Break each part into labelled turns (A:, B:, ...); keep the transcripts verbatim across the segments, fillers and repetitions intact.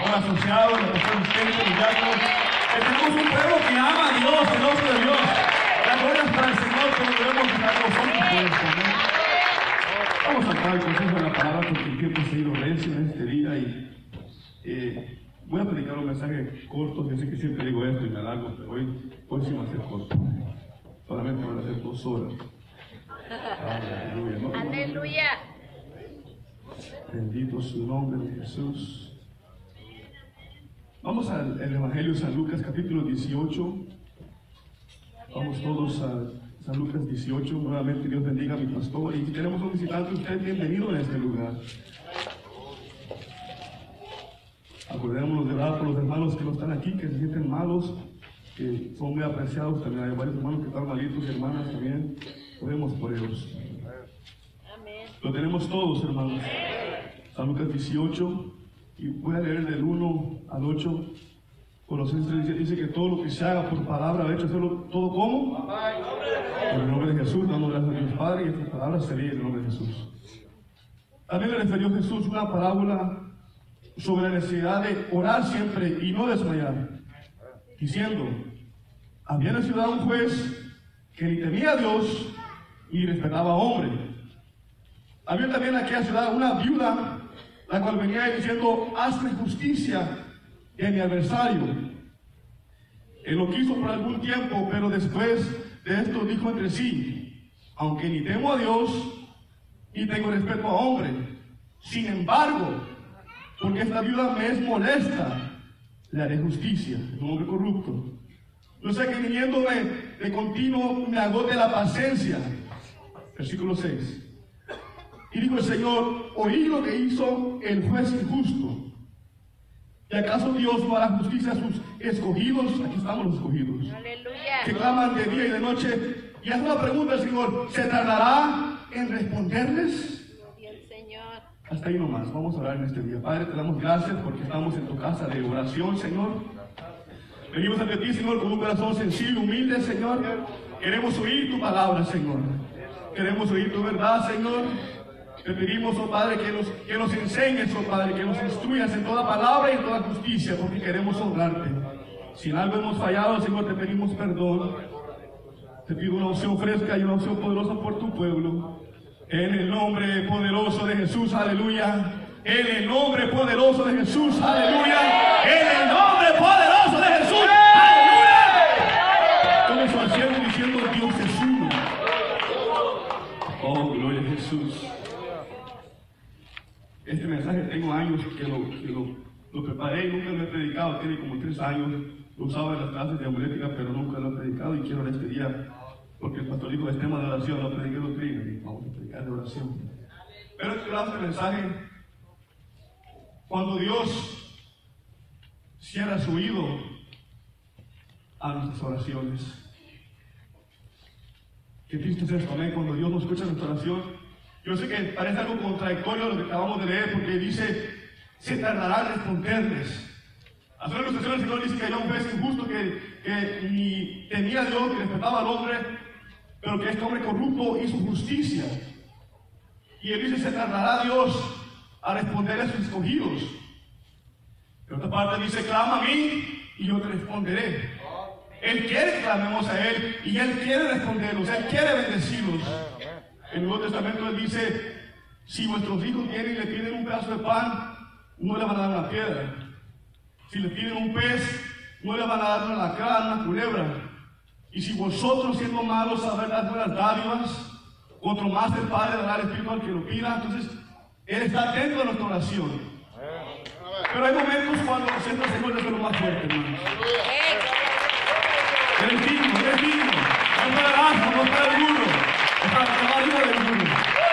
A: pastor asociado, el pastor asistente, los diáconos, que tenemos un pueblo que ama a Dios, el ojo de Dios. Las glorias para el Señor, pero debemos estar nosotros por esto, ¿no? Vamos a entrar al consejo de la palabra porque el tiempo se ha ido recio en este día y eh, voy a predicar un mensaje corto. Yo sé que siempre digo esto y me alargo, pero hoy, hoy sí va a ser corto. Solamente van a ser dos horas. Aleluya. ¿No?
B: Aleluya.
A: Bendito su nombre de Jesús. Vamos al el Evangelio de San Lucas, capítulo dieciocho. Vamos todos a San Lucas dieciocho. Nuevamente Dios bendiga a mi pastor. Y si tenemos un visitante, usted bienvenido en este lugar. Acordémonos de orar por los hermanos que no están aquí, que se sienten malos, que son muy apreciados. También hay varios hermanos que están malitos y hermanas también. Oremos por ellos.
B: Amén.
A: Lo tenemos todos, hermanos. San Lucas dieciocho, y voy a leer del uno al ocho. Colosenses dice, dice que todo lo que se haga por palabra, de hecho, hacerlo todo como en el nombre de Jesús, dando gracias a Dios Padre, y estas palabras se leen en el nombre de Jesús. También le refirió Jesús una parábola sobre la necesidad de orar siempre y no desmayar, diciendo: había en la ciudad un juez que ni temía a Dios ni respetaba a hombre. Había también en aquella ciudad una viuda, la cual venía diciendo: hazme justicia de mi adversario. Él lo quiso por algún tiempo, pero después de esto dijo entre sí: aunque ni temo a Dios ni tengo respeto a hombre, sin embargo, porque esta viuda me es molesta, le haré justicia. Es un hombre corrupto. No sé que viniéndome de continuo me agote la paciencia. Versículo seis. Y dijo el Señor: oí lo que hizo el juez injusto. ¿Y acaso Dios no hará justicia a sus escogidos? Aquí estamos los escogidos.
B: Aleluya.
A: Que claman de día y de noche. Y hace una pregunta al Señor: ¿se tardará en responderles?
B: Gloria al Señor.
A: Hasta ahí nomás. Vamos a orar en este día. Padre, te damos gracias porque estamos en tu casa de oración, Señor. Venimos ante ti, Señor, con un corazón sencillo, humilde, Señor. Queremos oír tu palabra, Señor. Queremos oír tu verdad, Señor. Te pedimos, oh Padre, que nos, que nos enseñes, oh Padre, que nos instruyas en toda palabra y en toda justicia, porque queremos honrarte. Si en algo hemos fallado, Señor, te pedimos perdón. Te pido una opción fresca y una opción poderosa por tu pueblo. En el nombre poderoso de Jesús, aleluya. En el nombre poderoso de Jesús, aleluya. En el nombre poderoso de Jesús, aleluya. Todos al cielo diciendo: Dios es uno. Oh, gloria a Jesús. Este mensaje tengo años que lo, que lo, lo preparé y nunca lo he predicado. Tiene como tres años. Lo usaba en las clases de homilética, pero nunca lo he predicado. Y quiero en este día, porque el pastor dijo el tema de oración, no prediqué doctrina. Y vamos a predicar de oración. Pero quiero este mensaje: cuando Dios cierra su oído a nuestras oraciones. Qué triste es esto, amén. Cuando Dios no escucha nuestra oración. Yo sé que parece algo contradictorio a lo que acabamos de leer, porque dice: se tardará en responderles. A su ilustración, el Señor dice que había un juez injusto que, que ni temía a Dios, que respetaba al hombre, pero que este hombre corrupto hizo justicia. Y él dice: se tardará Dios a responder a sus escogidos. En otra parte dice: clama a mí y yo te responderé. Él quiere que clamemos a Él y Él quiere responderlos, Él quiere bendecirlos. En el Nuevo Testamento Él dice: si vuestros hijos vienen y le piden un pedazo de pan, no le van a dar una piedra. Si le piden un pez, no le van a dar una lacra, una culebra. Y si vosotros, siendo malos, sabéis dar buenas dádivas, otro más el Padre dará el Espíritu al que lo pida. Entonces, Él está atento a nuestra oración. Pero hay momentos cuando siento el Señor desde lo más fuerte, hermanos. Él es digno, Él es digno. No es para el asno, no es para el burro. Es para la vida del burro.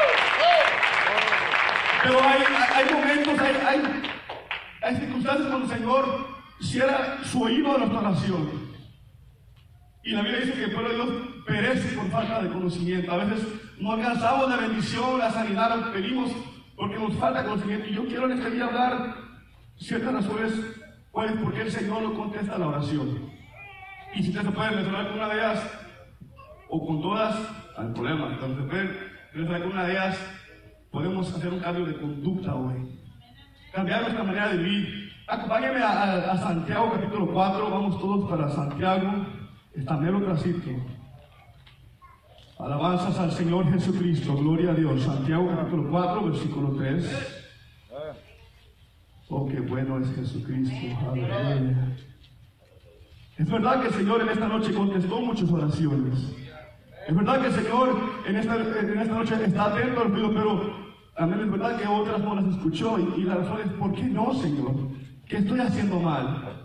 A: Pero hay, hay, hay momentos, hay, hay, hay circunstancias cuando el Señor cierra su oído a nuestra oración. Y la Biblia dice que el pueblo de Dios perece por falta de conocimiento. A veces no alcanzamos la bendición, la sanidad, la pedimos porque nos falta conocimiento. Y yo quiero en este día hablar ciertas razones pues, por qué el Señor no contesta la oración. Y si usted se puede mencionar con una de ellas, o con todas, hay problema. Cuando se puede mencionar con una de ellas, podemos hacer un cambio de conducta hoy. Cambiar nuestra manera de vivir. Acompáñenme a, a, a Santiago capítulo cuatro, vamos todos para Santiago, está mero trasito. Alabanzas al Señor Jesucristo, gloria a Dios. Santiago capítulo cuatro, versículo tres. Oh, qué bueno es Jesucristo, aleluya. Es verdad que el Señor en esta noche contestó muchas oraciones. Es verdad que el Señor en esta, en esta noche está atento al pedido, pero también es verdad que otras no las escuchó. Y, y la razón es, ¿por qué no, Señor? ¿Qué estoy haciendo mal?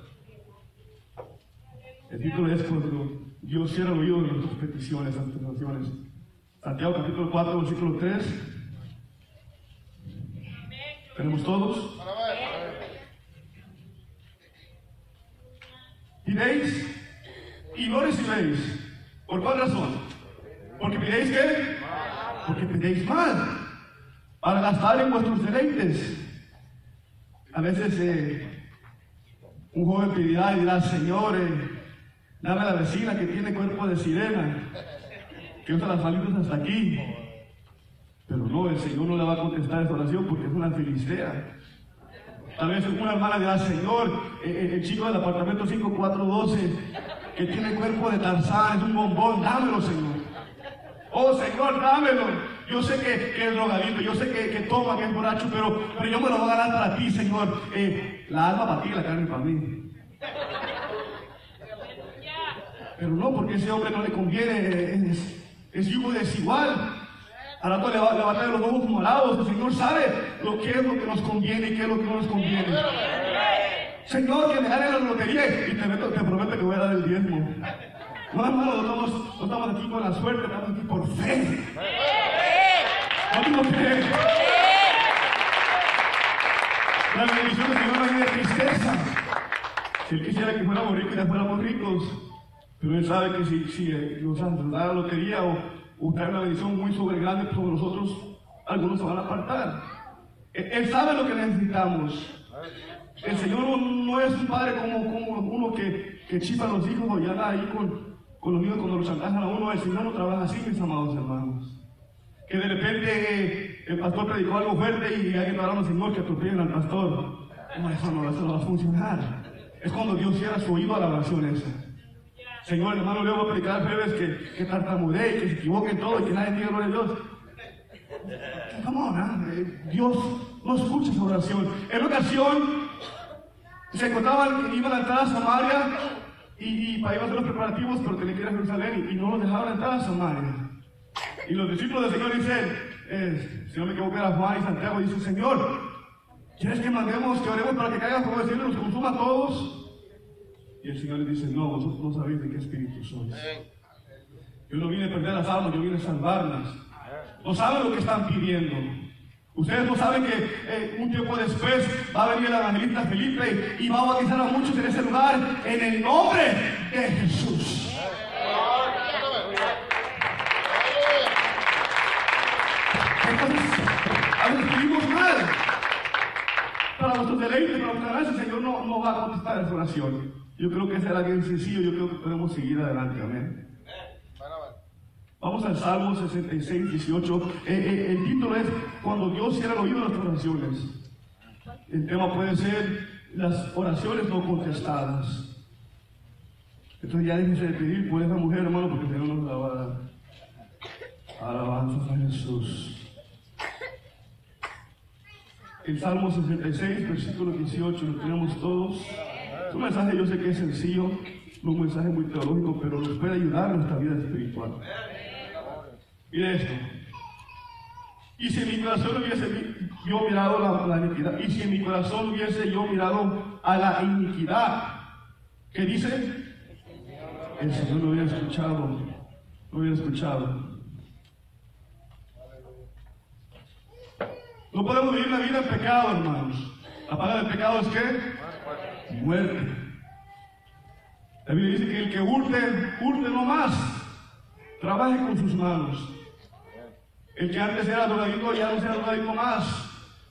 A: El título es cuando Dios cierra el oído de nuestras peticiones, nuestras oraciones. Santiago capítulo cuatro, versículo tres. ¿Tenemos todos? Pidéis y no recibéis. ¿Por cuál razón? Porque pidéis ¿qué? Porque pidéis mal, para gastar en vuestros deleites. A veces eh, un joven pedirá y dirá, Señor, eh, dame a la vecina que tiene cuerpo de sirena, que usa las falitas hasta aquí. Pero no, el Señor no le va a contestar esa oración porque es una filistea. Tal vez una hermana dirá, Señor, eh, el chico del apartamento cinco cuatro doce, que tiene cuerpo de Tarzán, es un bombón, dámelo, Señor. Oh, Señor, dámelo. Yo sé que, que es drogadito, yo sé que, que toma, que es borracho, pero, pero yo me lo voy a ganar para ti, Señor. Eh, la alma para ti, la carne para mí. Pero no, porque ese hombre no le conviene, es, es yugo desigual. Al rato le va, le va a traer los ojos morados. El Señor sabe lo que es lo que nos conviene y qué es lo que no nos conviene. Señor, que me gane la lotería y te, meto, te prometo que voy a dar el diezmo. No, hermano, no estamos, no estamos aquí con la suerte, estamos aquí por fe. No tengo fe. La bendición del Señor no hay de tristeza. Si Él quisiera que fuéramos ricos, ya fuéramos ricos. Pero Él sabe que si, si nos dan la lotería o, o trae una bendición muy sobre grande sobre nosotros, algunos se van a apartar. Él, Él sabe lo que necesitamos. El Señor no, no es un padre como, como uno que, que chifa a los hijos o ya anda ahí con, con los niños cuando los chantajan a uno. El Señor no trabaja así, mis amados hermanos. Que de repente eh, el pastor predicó algo fuerte y hay que parar al Señor que atropellen al pastor. No, eso no, eso no va a funcionar. Es cuando Dios cierra su oído a la oración esa. Señor, hermano, le voy a predicar breves que, que tartamudee, que se equivoque en todo y que nadie diga gloria a Dios. Come on, ¿eh? Dios no escucha esa oración. En una ocasión se encontraban, iban a entrar a Samaria y, y para ir a hacer los preparativos, pero tenían que ir a Jerusalén y, y no los dejaban entrar a Samaria. Y los discípulos del Señor dicen, eh, si no me equivoco era Juan y Santiago, dicen, Señor, ¿quieres que mandemos, que oremos para que caiga fuego del cielo y nos consuma a todos? Y el Señor les dice, no, vosotros no sabéis de qué espíritu sois. Yo no vine a perder las almas, yo vine a salvarlas. No saben lo que están pidiendo. Ustedes no saben que eh, un tiempo después va a venir el evangelista Felipe y va a bautizar a muchos en ese lugar en el nombre de Jesús. Entonces, a veces pedimos mal. Para nuestros deleites, para nuestra gracia, el Señor no, no va a contestar esa oración. Yo creo que será bien sencillo, yo creo que podemos seguir adelante, amén. Vamos al Salmo sesenta y seis, dieciocho. Eh, eh, el título es Cuando Dios cierra el oído de nuestras oraciones. El tema puede ser las oraciones no contestadas. Entonces ya déjense de pedir por esa mujer, hermano, porque el Señor nos la va a dar. Alabanza a Jesús. El Salmo sesenta y seis, versículo dieciocho, lo tenemos todos. Es un mensaje, yo sé que es sencillo, no un mensaje muy teológico, pero nos puede ayudar en nuestra vida espiritual. Mire esto. Y si en mi corazón hubiese yo mirado la, la iniquidad, y si en mi corazón hubiese yo mirado a la iniquidad, ¿qué dice? El Señor no hubiera escuchado, no hubiera escuchado. No podemos vivir la vida en pecado, hermanos. La palabra del pecado es ¿qué? Muerte. La Biblia dice que el que hurte, hurte no más. Trabaje con sus manos. El que antes era drogadicto ya no sea drogadicto más.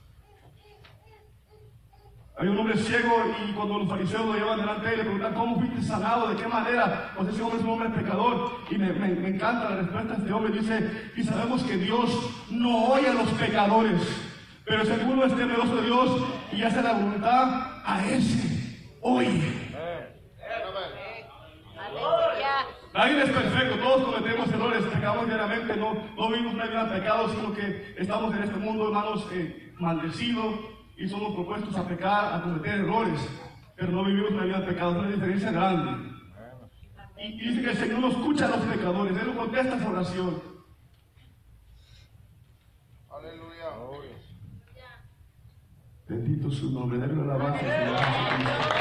A: Hay un hombre ciego y cuando los fariseos lo llevan delante de él le preguntan ¿cómo fuiste sanado? ¿De qué manera? Pues ese hombre es un hombre pecador. Y me, me, me encanta la respuesta de este hombre. Dice, y sabemos que Dios no oye a los pecadores. Pero si alguno es temeroso de Dios, y hace la voluntad a ese oye.
B: Aleluya.
A: Nadie es perfecto, todos cometemos errores, pecamos diariamente, no, no vivimos una vida de pecado, sino que estamos en este mundo, hermanos, eh, maldecidos y somos propuestos a pecar, a cometer errores, pero no vivimos una vida de pecado, es una diferencia grande. Y, y dice que el Señor no escucha a los pecadores, Él no contesta esa oración.
C: Aleluya.
A: Bendito su nombre, déle la alabanza al Señor Jesucristo.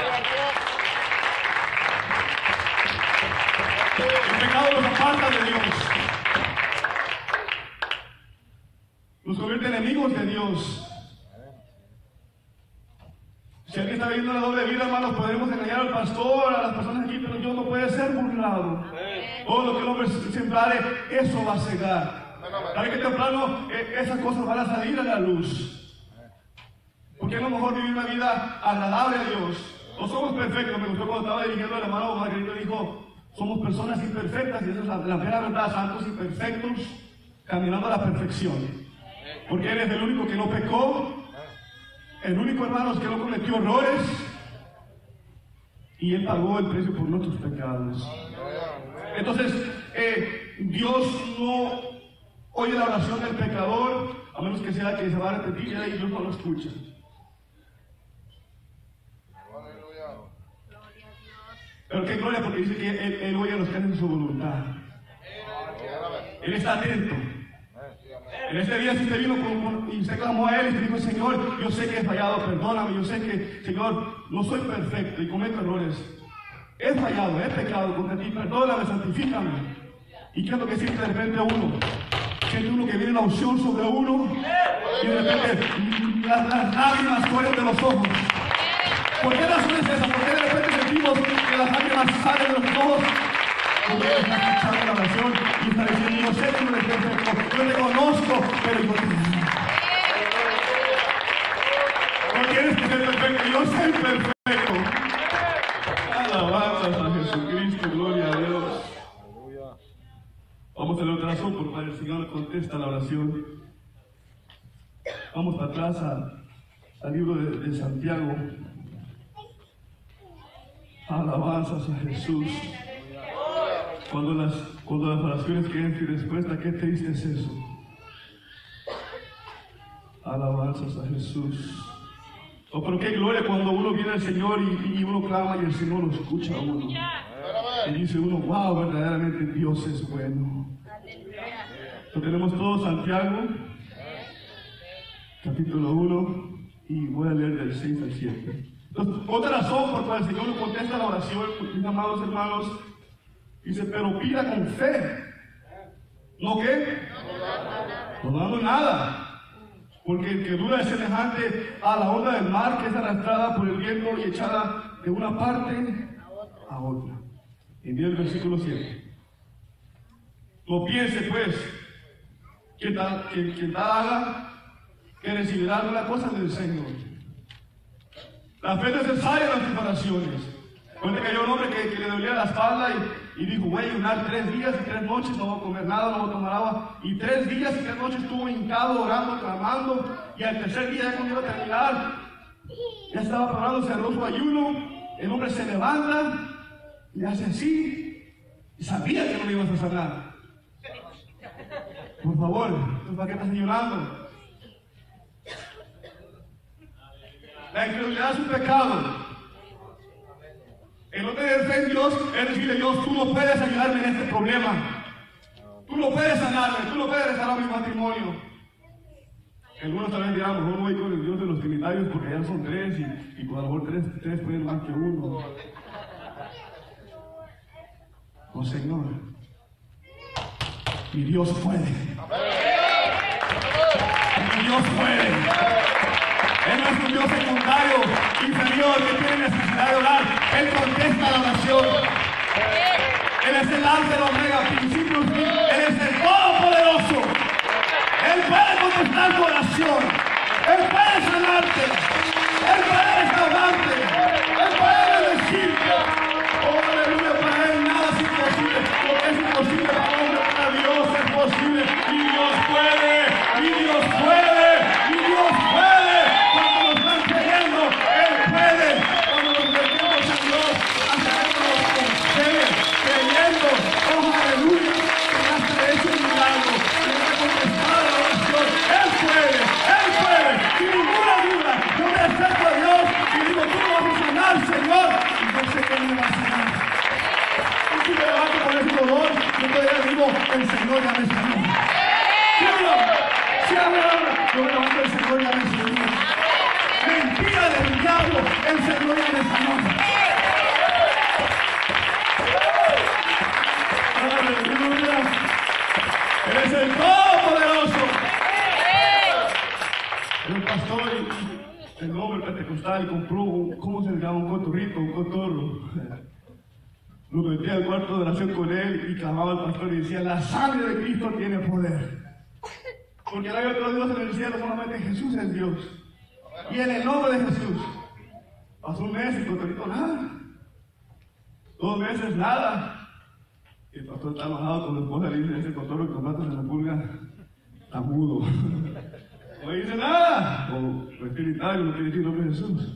A: El pecado nos aparta de Dios, nos convierte en enemigos de Dios. Si alguien está viviendo una doble vida, hermanos, podemos engañar al pastor, a las personas aquí, pero Dios no puede ser burlado. Todo lo que el hombre sembrare, eso va a cegar. Tarde que temprano eh, esas cosas van a salir a la luz. Porque es lo mejor vivir una vida agradable a Dios. No somos perfectos. Me gustó cuando estaba dirigiendo el hermano Margarito, dijo: somos personas imperfectas, y esa es la, la mera verdad, santos imperfectos, caminando a la perfección. Porque Él es el único que no pecó, el único, hermanos, que no cometió errores, y Él pagó el precio por nuestros pecados. Entonces, eh, Dios no oye la oración del pecador, a menos que sea que se va a repetir, y Dios no lo escucha. Pero qué gloria, porque dice que Él, él oye a los que hacen su voluntad. Él está atento. En este día, si usted vino con, con, y usted clamó a Él y te dijo: Señor, yo sé que he fallado, perdóname, yo sé que, Señor, no soy perfecto y cometo errores. He fallado, he pecado contra ti, perdóname, santifícame. ¿Y qué es lo que siente de repente uno? Siente uno que viene la unción sobre uno y de repente las, las lágrimas corren de los ojos. ¿Por qué razón es esa? ¿Por qué de repente sentimos que las lágrimas salen de los ojos? Porque Él está escuchando la oración y está diciendo: yo sé que no eres perfecto, yo te conozco, pero yo te amo. No tienes que ser perfecto, yo soy perfecto. Alabanzas a Jesucristo, gloria a Dios. Vamos a la otra razón por la cual el Señor contesta la oración. Vamos para atrás a, al libro de, de Santiago. Alabanzas a Jesús. Cuando las, cuando las oraciones queden sin respuesta, qué triste es eso. Alabanzas a Jesús. Oh, pero qué gloria cuando uno viene al Señor y, y uno clama y el Señor lo escucha a uno. Y dice uno: wow, verdaderamente Dios es bueno. Lo tenemos todo, Santiago, capítulo uno, y voy a leer del seis al siete. Entonces, otra razón por la cual el Señor no contesta la oración, mis amados hermanos, dice: pero pida con fe. ¿No qué? No dando nada. Porque el que duda es semejante a la onda del mar, que es arrastrada por el viento y echada de una parte a otra. Y mira el versículo siete. No piense pues que tal, que, que tal haga, que recibirá una cosa del Señor. La fe es necesaria en las oraciones. Cuenta que hay un hombre que, que le dolía la espalda y, y dijo: voy a ayunar tres días y tres noches, no voy a comer nada, no voy a tomar agua. Y tres días y tres noches estuvo hincado, orando, clamando. Y al tercer día, ya cuando iba a terminar, ya estaba preparando, cerró su ayuno. El hombre se levanta y hace así. Y sabía que no le ibas a sanar. Por favor, ¿para qué estás ayunando? La incredulidad es un pecado. El no tener fe en Dios es decirle: Dios, tú no puedes ayudarme en este problema. Tú no puedes sanarme, tú no puedes restaurar mi matrimonio. Algunos también dirán: mejor voy con el Dios de los trinitarios porque ya son tres y, y con a lo mejor tres, tres pueden más que uno. Oh Señor, mi Dios puede. Mi Dios puede. Él no es un Dios secundario, inferior, que tiene necesidad de orar. Él contesta la oración. Él es el alfa y el omega, principio y fin. Él es el todopoderoso. Él puede contestar tu oración. Él puede sanarte. Él puede restaurarte. Él puede bendecirte. Oh, aleluya, para Él nada es imposible. Lo que es imposible para el hombre, para Dios es posible. Y Dios puede. Y Dios puede. Y Dios puede. Cuando nos están creyendo. sé que me va a sanar. Y si me levanto con ese dolor, yo todavía digo, el Señor ya me sanó. ¿Sí o no? ¿Sí o no? Yo me levanto, el Señor ya me sanó. Mentira del diablo, el Señor ya me sanó. Aleluya. Él es el Todopoderoso. El pastor y el hombre pentecostal compró un, ¿cómo se llama? Un cotorrito, un cotorro. Lo metía al cuarto de oración con él y clamaba al pastor y decía, la sangre de Cristo tiene poder. Porque no hay otro Dios en el cielo, solamente Jesús es Dios. Y en el nombre de Jesús. Pasó un mes y el cotorrito nada. Dos meses nada. Y el pastor está enojado con la esposa y le dice, ese cotorro que compraste en la pulga está mudo. No dice nada. O espiritual, no quiere decir nombre de Jesús.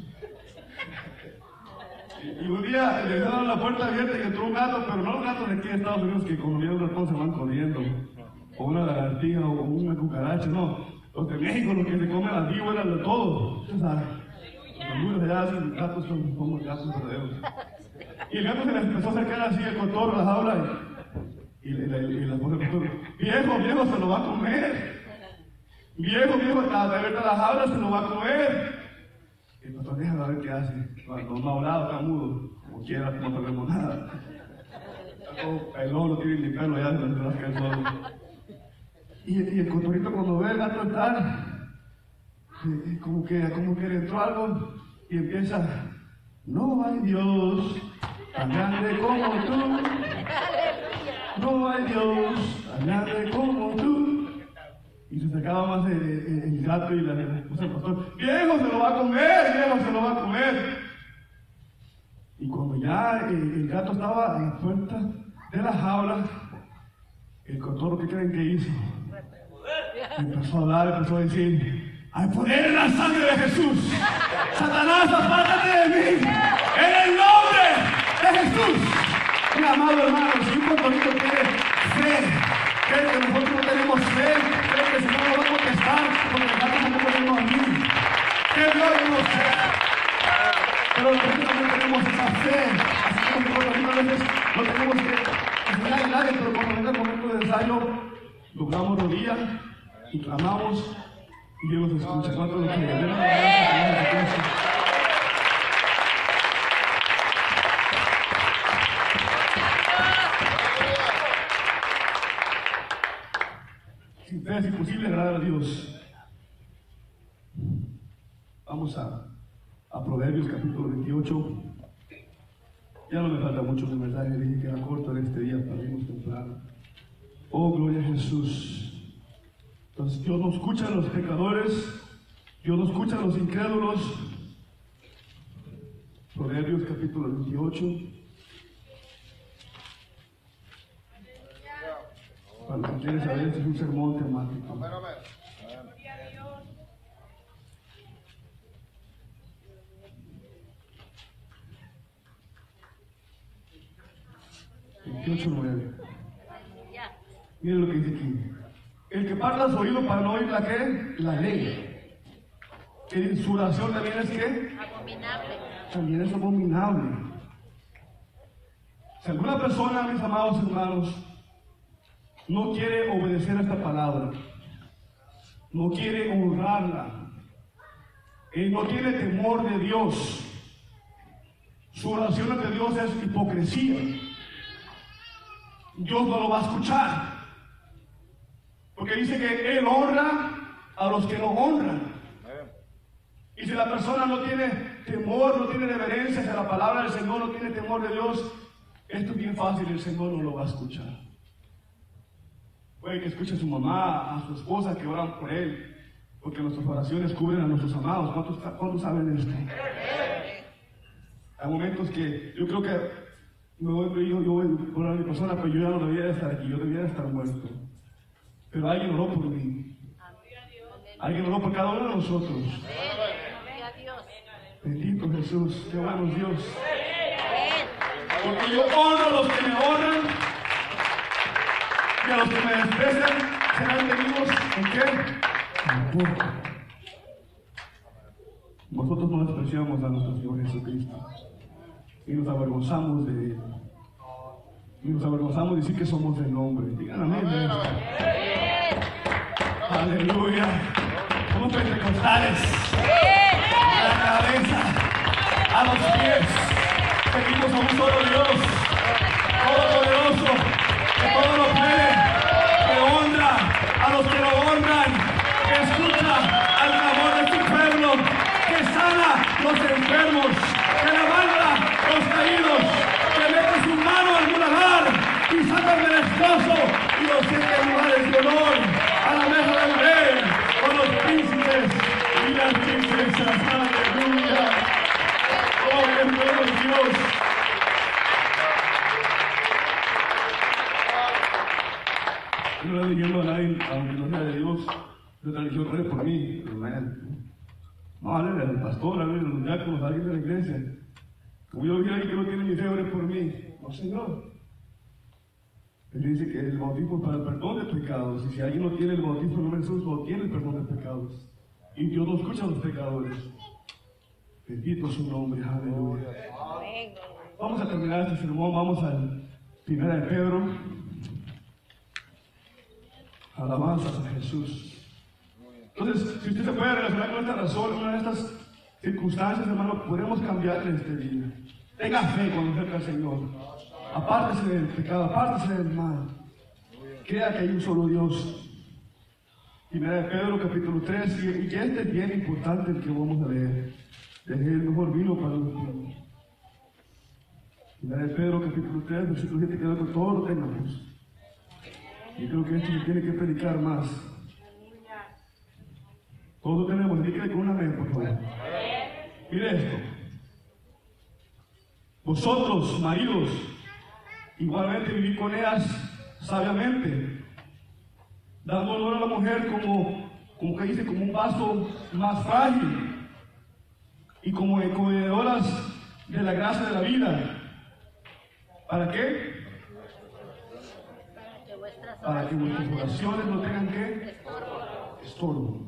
A: Y un día le dejaron la puerta abierta y entró un gato, pero no los gatos de aquí de Estados Unidos que cuando vienen un ratón se van corriendo, o una lagartija, o una cucaracha, no. Los de México, los que se comen las víboras, de todo. Usted sabe. Los muros allá, los gatos son como gatos verdaderos. Y el gato se le empezó a acercar así, el cotorro, la jaula, y, y, y, la, y la esposa del cotorro, viejo, viejo, se lo va a comer. Viejo, viejo, está abierta la jaula, se lo va a comer. Y el pastor, déjame ver qué hace. No, no ha hablado, está mudo. Como quiera, no sabemos nada. El lobo no tiene ni pelo, ya se lo rasca el solo. Y, y el cotorrito cuando ve el gato estar, eh, como que, como que le entró algo y empieza, no hay Dios tan grande como tú. No hay Dios tan grande como tú. Y se sacaba más el, el, el gato y la esposa del pastor, viejo, se lo va a comer, viejo, se lo va a comer. Y cuando ya el, el gato estaba en la puerta de la jaula, el cotorro, ¿qué creen que hizo? Empezó a hablar, empezó a decir, hay poder en la sangre de Jesús. Satanás, apártate de mí. En el nombre de Jesús. Mi amado hermano, si un cotorrito tiene fe, cree que nosotros no tenemos fe, cree que el Señor nos va a contestar, porque el gato no podemos dormir. Que Dios no sé. Pero nosotros también tenemos esa fe. Así como nosotros a veces no tenemos que enseñar a nadie, pero cuando venga el momento de ensayo, doblamos rodillas y clamamos y Dios nos escucha. ¿Cuánto lo quiere? Denle una gracia a Cristo. Sin fe es imposible agradar a Dios. Vamos a, a Proverbios capítulo veintiocho. Ya no me falta mucho el mensaje, dije que era corto en este día, partimos temprano. Oh, gloria a Jesús. Entonces Dios no escucha a los pecadores, Dios no escucha a los incrédulos. Proverbios capítulo veintiocho. Para los que quieren saber, este es un sermón temático. veintiocho nueve. Miren lo que dice aquí. El que parla su oído para no oír la que, la ley. Que su oración también es que
B: Abominable.
A: también es abominable. Si alguna persona, mis amados hermanos, no quiere obedecer a esta palabra, no quiere honrarla, él no tiene temor de Dios, su oración ante Dios es hipocresía. Dios no lo va a escuchar. Porque dice que Él honra a los que lo honran. Y si la persona no tiene temor, no tiene reverencia hacia la palabra del Señor, no tiene temor de Dios, esto es bien fácil, el Señor no lo va a escuchar. Puede que escuche a su mamá, a su esposa que oran por Él, porque nuestras oraciones cubren a nuestros amados. ¿Cuántos, cuántos saben esto? Hay momentos que yo creo que me voy, yo, yo voy a orar a mi persona, pero yo ya no debiera estar aquí, yo debiera estar muerto. Pero alguien oró por mí. Alguien oró por cada uno de nosotros. Bendito Jesús, qué bueno Dios. Porque yo honro a los que me honran y a los que me desprecian serán tenidos en qué? En poco. Nosotros no despreciamos a nuestro Señor Jesucristo. y nos avergonzamos de él. Y nos avergonzamos de decir que somos del nombre. Digan amén. amén, amén. Aleluya. Somos pentecostales. De la cabeza a los pies. Seguimos a un solo Dios, todopoderoso, que todo lo puede, que honra a los que lo honran, que escucha al clamor de su pueblo, que sana los enfermos, que levanta los caídos, que mete su mano al muladar y saca al menesteroso y los siete lugares de honor a la mesa del rey con los príncipes y las princesas. Aleluya. Oh, que bueno Dios. Yo no le digo a nadie, aunque no sea de Dios, de otra religión, ore por mí. No, hable al pastor, hable a los diáconos, a alguien de la iglesia. Como yo vi a alguien que no tiene ni fe, ore por mí. No, Señor. Él dice que el bautismo es para el perdón de pecados. Y si alguien no tiene el bautismo en Jesús, no tiene el perdón de pecados. Y Dios no escucha a los pecadores. Bendito su nombre, aleluya. Vamos a terminar este sermón, vamos al primera de Pedro. Alabanzas a Jesús. Entonces, si usted se puede relacionar con esta razón, una de estas circunstancias, hermano, podemos cambiar en este día. Tenga fe cuando acerca al Señor. Apártese del pecado, apártese del mal. Crea que hay un solo Dios. Primera de Pedro, capítulo tres, y, y este es bien importante el que vamos a leer. Dejé el mejor vino para los niños. Primera de Pedro, capítulo tres, versículo siete, que con todo lo tengamos. Y creo que esto se tiene que predicar más. Todos lo tenemos, dígale con un amén, por favor. Mire esto. Vosotros, maridos, igualmente vivid con ellas sabiamente, dando honor a la mujer como, como que dice, como un vaso más frágil y como encogedoras de la gracia de la vida. ¿Para qué? Para que vuestras oraciones no tengan que estorbo.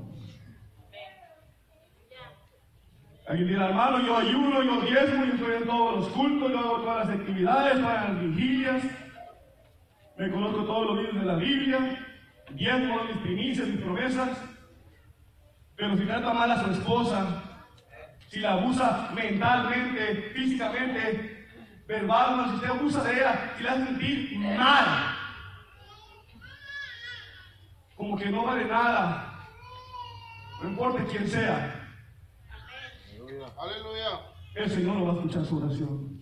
A: Alguien dirá, hermano, yo ayuno, yo diezmo, yo estoy en todos los cultos, yo hago todas las actividades, todas las vigilias, me conozco todos los libros de la Biblia, diezmo mis primicias, mis promesas, pero si trata mal a su esposa, si la abusa mentalmente, físicamente, verbalmente, si usted abusa de ella, si la hace sentir mal, como que no vale nada, no importa quién sea.
C: Aleluya.
A: El Señor no va a escuchar su oración.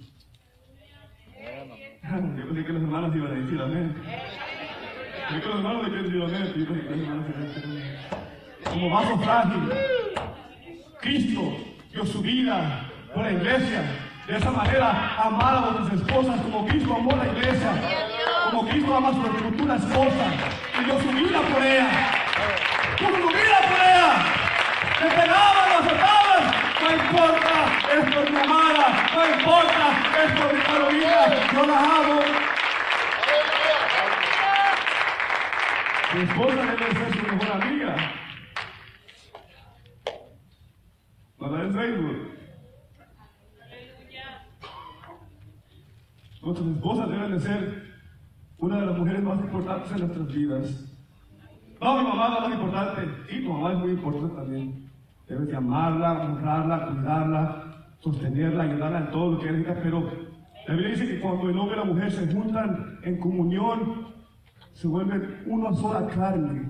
A: Yo pensé que los hermanos iban a decir amén. Yo que los hermanos me quieren decir amén. Yo pensé que los hermanos iban a decir amén. Como vaso frágil, Cristo dio su vida por la iglesia. De esa manera, amar a vuestras esposas como Cristo amó a la iglesia. Como Cristo ama a su futura esposa. Y dio su vida por ella. Puso su vida por ella. Le pegaban, lo azotaban. No importa, es por mi amada. No importa, es por mi Carolina. Yo la amo. Mi esposa debe ser su mejor amiga. ¿No la de Facebook? Nuestras esposas deben de ser una de las mujeres más importantes en nuestras vidas. No, mi mamá es la más importante. Sí, tu mamá es muy importante también. Debes de amarla, honrarla, cuidarla, sostenerla, ayudarla en todo lo que necesita. Pero la Biblia dice que cuando el hombre y la mujer se juntan en comunión, se vuelven una sola carne.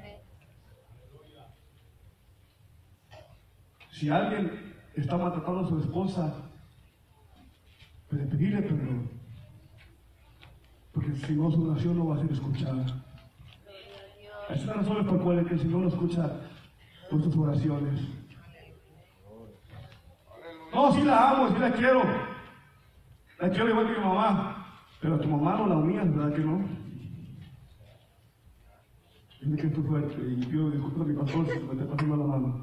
A: Si alguien está maltratando a su esposa, puede pedirle perdón. Porque si no, su oración no va a ser escuchada. Esa es la razón por la cual el Señor no escucha nuestras oraciones. No, sí la amo, sí la quiero. La quiero igual que mi mamá. Pero a tu mamá no la humillas, ¿verdad que no? Dime que esto fuerte y pido disculpas a mi pastor si me está pasando la mano.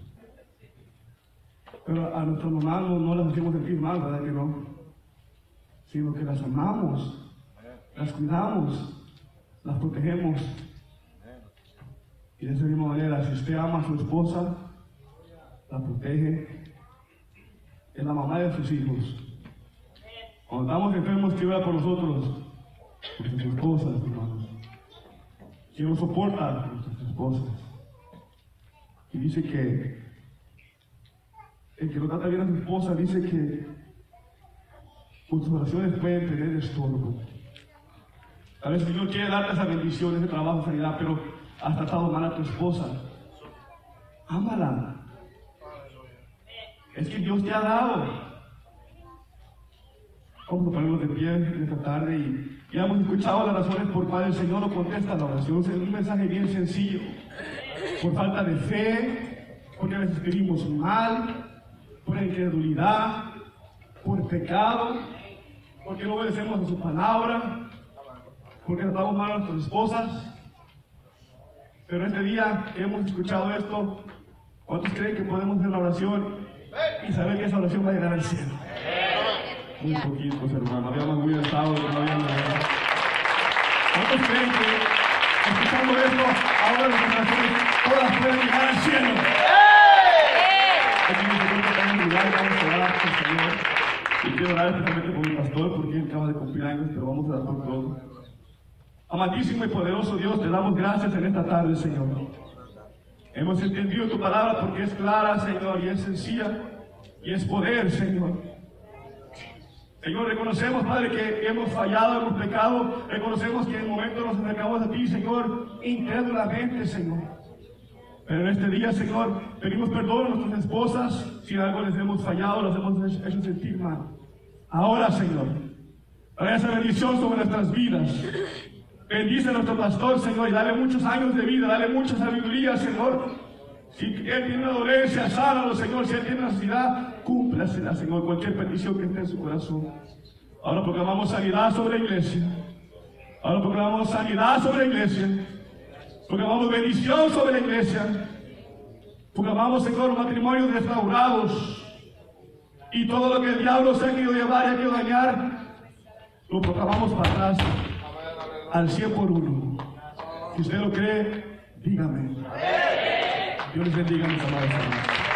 A: Pero a nuestra mamá no, no las hacemos sentir mal, ¿verdad que no? Sino que las amamos. Las cuidamos, las protegemos. Y de esa misma manera, si usted ama a su esposa, la protege, es la mamá de sus hijos. Cuando estamos enfermos, que ora por nosotros, por nuestras esposas, hermanos. Que nos soporta a nuestras esposas. Y dice que el que no trata bien a su esposa, dice que sus oraciones pueden tener estorbo. A veces el Señor quiere darte esa bendición, ese trabajo, sanidad, pero has tratado mal a tu esposa. Ámala. Es que Dios te ha dado. Vamos a ponernos de pie en esta tarde y ya hemos escuchado las razones por cuales el Señor no contesta la oración. Es un mensaje bien sencillo. Por falta de fe, porque a veces pedimos mal, por incredulidad, por pecado, porque no obedecemos a su palabra, porque tratamos mal a nuestras esposas. Pero este día que hemos escuchado esto, ¿cuántos creen que podemos hacer la oración y saber que esa oración va a llegar al cielo? Muy poquitos, hermano. Habíamos muy estado, no habíamos nada. ¿Cuántos creen que escuchando esto, ahora las oraciones todas pueden llegar al cielo? Aquí nos encontramos en un lugar, vamos a orar por el Señor. Y quiero orar especialmente por mi pastor, porque él acaba de cumplir años, pero vamos a orar por todos. Amadísimo y poderoso Dios, te damos gracias en esta tarde, Señor. Hemos entendido tu palabra porque es clara, Señor, y es sencilla, y es poder, Señor. Señor, reconocemos, Padre, que hemos fallado, hemos pecado. Reconocemos que en el momento nos acercamos a ti, Señor, incrédulamente, Señor. Pero en este día, Señor, pedimos perdón a nuestras esposas si algo les hemos fallado, las hemos hecho sentir mal. Ahora, Señor, trae esa bendición sobre nuestras vidas. Bendice a nuestro pastor, Señor, y dale muchos años de vida, dale mucha sabiduría, Señor. Si él tiene una dolencia, sánalo, Señor. Si él tiene necesidad, cúmplasela, Señor, cualquier petición que esté en su corazón. Ahora proclamamos sanidad sobre la iglesia. Ahora proclamamos sanidad sobre la iglesia. Proclamamos bendición sobre la iglesia. Proclamamos, Señor, matrimonios restaurados. Y todo lo que el diablo se ha querido llevar y ha querido dañar, lo proclamamos para atrás al cien por uno. Si usted lo cree, dígame. Dios les bendiga, mis amados hermanos.